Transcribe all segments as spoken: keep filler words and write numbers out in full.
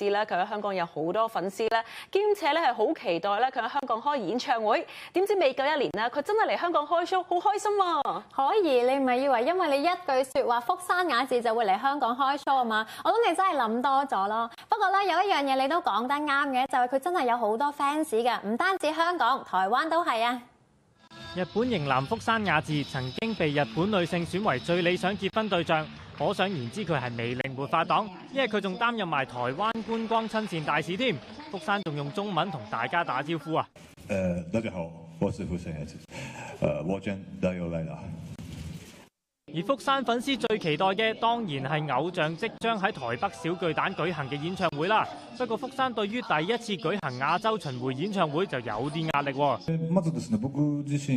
知咧，佢喺香港有好多粉絲咧，兼且咧係好期待咧佢喺香港開演唱會。點知未夠一年啦，佢真係嚟香港開 show， 好開心啊！ 可怡，你唔係以為因為你一句説話福山雅治就會嚟香港開 show 啊嘛？我諗你真係諗多咗咯。不過咧有一樣嘢你都講得啱嘅，就係佢真係有好多 fans 嘅，唔單止香港，台灣都係啊。 日本型男福山雅治曾經被日本女性選為最理想結婚對象，可想而知佢係魅力沒法擋，因為佢仲擔任埋台灣觀光親善大使添。福山仲用中文同大家打招呼啊！ 誒，大家好，我是福山雅治，誒，我真大有來啦。 而福山粉絲最期待嘅當然係偶像即將喺台北小巨蛋舉行嘅演唱會啦。不過福山對於第一次舉行亞洲巡迴演唱會就有啲壓力喎。 まずですね、僕自身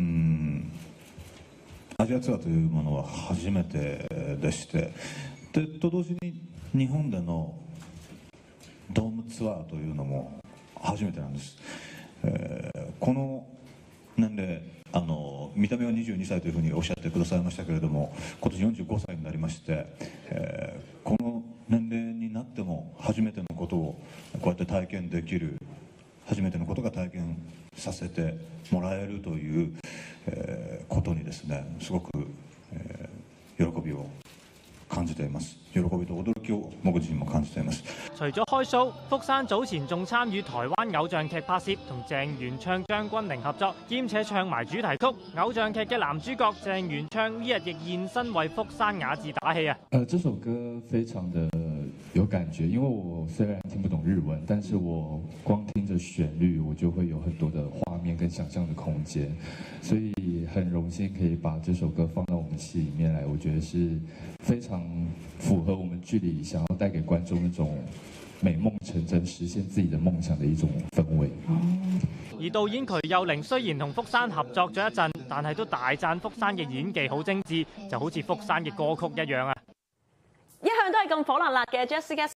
アジアツアーというものは初めてでして、でと同時に日本でのドームツアーというのも初めてなんです。えー、この年齢あの見た目はにじゅうにさいというふうにおっしゃってくださいましたけれども、今年よんじゅうごさいになりまして、えー、この年齢になっても初めてのことをこうやって体験できる、初めてのことが体験させてもらえるという、えー、ことにですね、すごく、えー、喜びを感じています。喜びと驚きを僕自身も感じています。 除咗開 show， 福山早前仲參與台灣偶像劇拍攝，同鄭元暢、張鈞甯合作，兼且唱埋主題曲。偶像劇嘅男主角鄭元暢呢日亦現身為福山雅治打氣啊！ 呃，這首歌非常的有感覺，因為我雖然聽不懂日文，但是我光聽着旋律，我就會有很多的畫面跟想象的空間，所以很榮幸可以把這首歌放到我們戲裡面來，我覺得是非常符合我們劇裡想要帶給觀眾一種美夢成真、實現自己的夢想的一種氛圍。 而導演瞿幼寧雖然同福山合作咗一陣，但係都大讚福山嘅演技好精緻，就好似福山嘅歌曲一樣啊！ 一向都係咁火辣辣嘅 Jessica